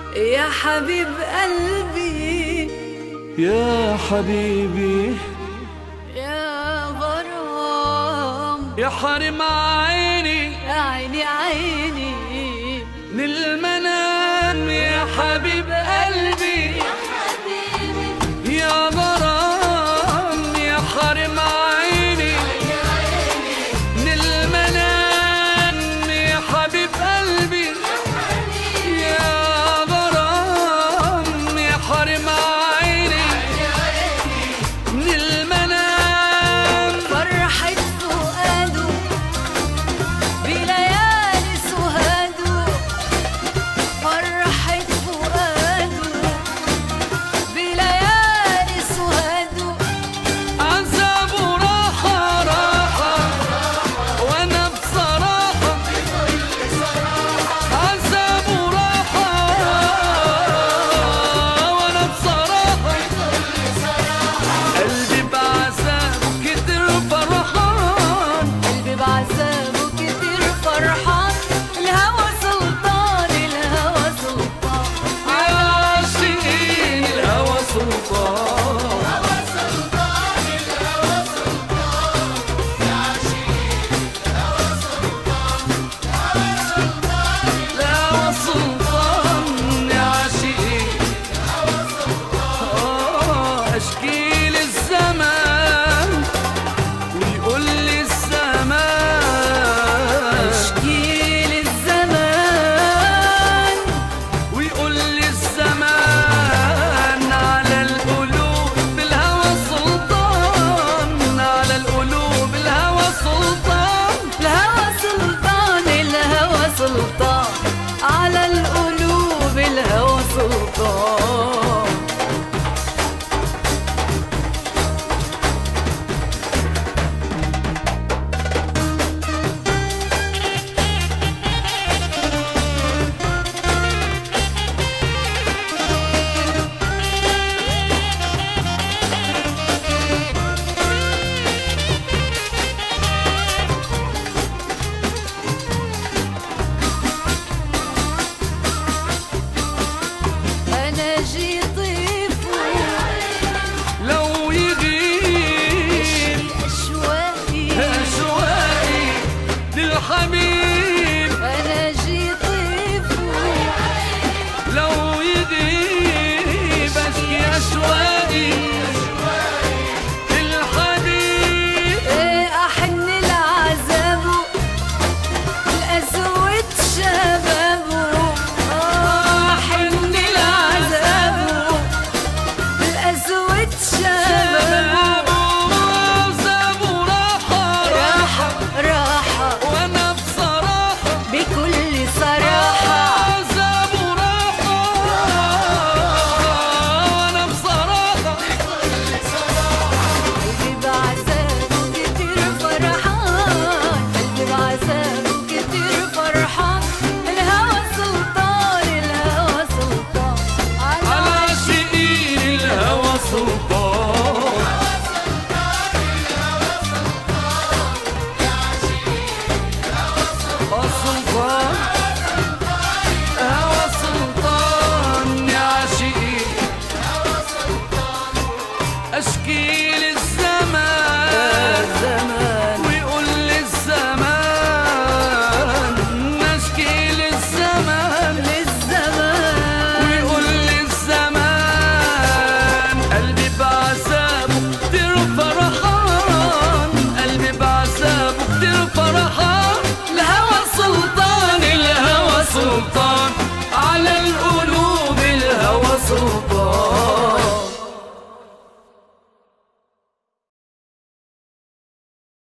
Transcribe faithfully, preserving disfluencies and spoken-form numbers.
يا حبيب قلبي يا حبيبي يا غرام يا حرم عيني يا عيني عيني من المنام يا حبيب قلبي يا حبيبي يا غرام يا حرم عيني من المنام يا حبيب قلبي يا غرام يا حرم عيني من المنام فرحة فؤاده بليالي سهاده فرحة فؤاده بليالي سهاده عذابه راحة راحة وانا بصراحة عذابه راحة وانا بصراحة قلبي بعذاب كتر فرحان قلبي بعذابه كتير فرحان الهوى سلطان الهوى سلطان يا عاشقين الهوى سلطان الهوى سلطان يا عاشقين آه، اشكي للزمان ويقول لي الزمان اشكي للزمان ويقول لي الزمان على القلوب بالهوى سلطان على القلوب الهوى سلطان الهوى سلطان الهوى سلطان على القلوب الهوى سلطان انا جيت ضيفه لو يغيب اشواقي أشواقي للحبيب انا جيت ضيفه لو يغيب أشكي أشواقي للحبيب إيه احن لعذابه الاسود شبابه آه، احن لعذابه الاسود شبابه عذابه راحة راحة راحة وانا بصراحة بكل صراحة عذابه راحة وانا بصراحة قلبي بعذابه كتير فرحان قلبي بعذابه كتير فرحان الهوى سلطان الهوى سلطان على على عاشقين الهوى سلطان السلطان هوى سلطان يا عاشقين اشكي للزمان الزمان ويقول لي الزمان اشكي للزمان للزمان ويقول لي الزمان قلبي بعذابه كتير فرحان قلبي بعذابه كتير فرحان الهوى سلطان الهوى سلطان على القلوب الهوى سلطان